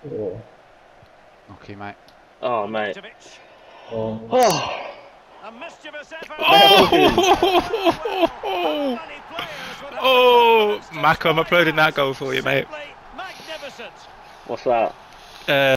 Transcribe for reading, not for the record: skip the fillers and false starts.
Oh. Okay, mate. Oh, mate. Oh. Oh. Oh, oh, Mac, I'm uploading that goal for you, mate. What's that?